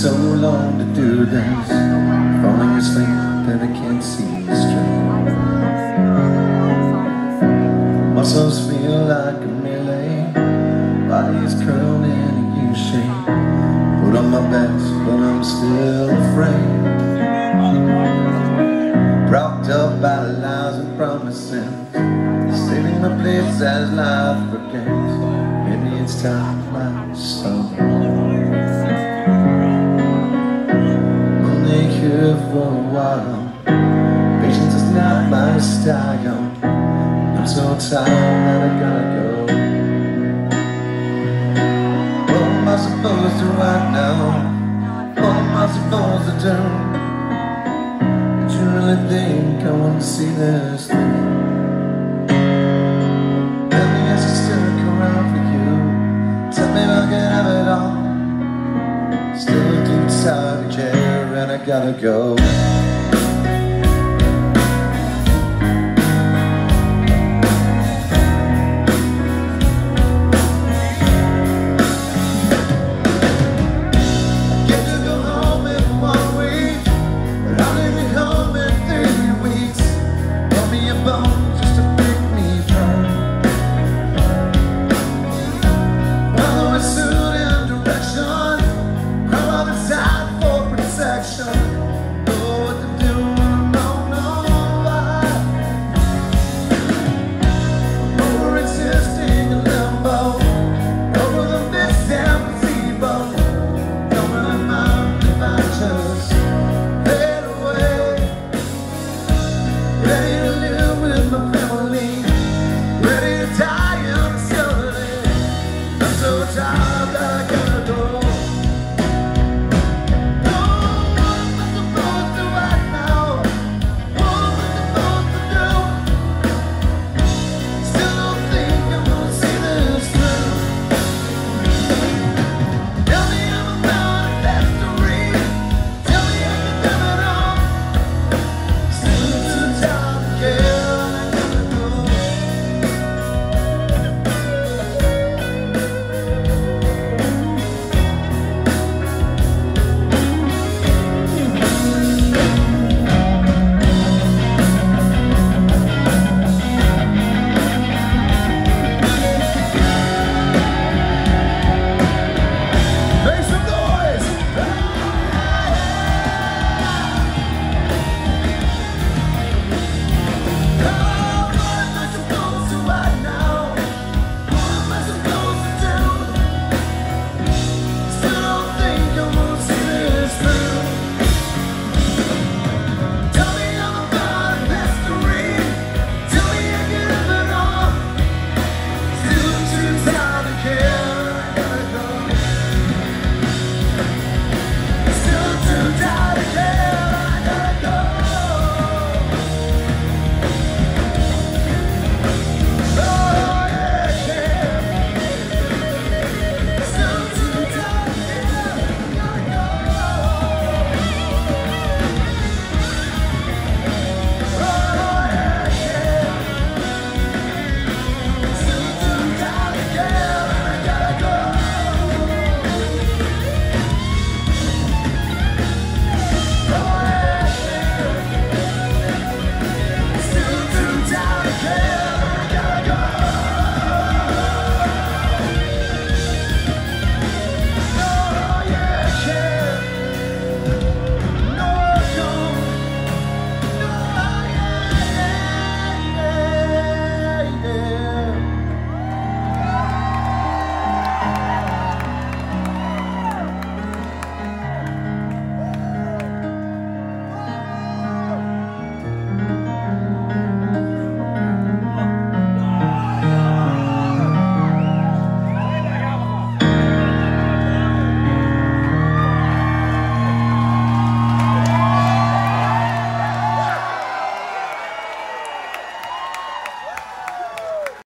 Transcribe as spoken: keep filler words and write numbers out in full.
so long to do this, falling asleep and I can't see straight. Muscles feel like a melee, body is curled in a U shape. Put on my best, but I'm still afraid. Propped up by lies and promises, saving my place as life forgets. Maybe it's time for my soul. Only here for a while, patience is not my style. I'm so tired that I gotta go. What am I supposed to write now? What am I supposed to do? Did you really think I want to see this through? Let me ask you, stick around for you. Tell me if I can have it all. Still too tired to care and I gotta go.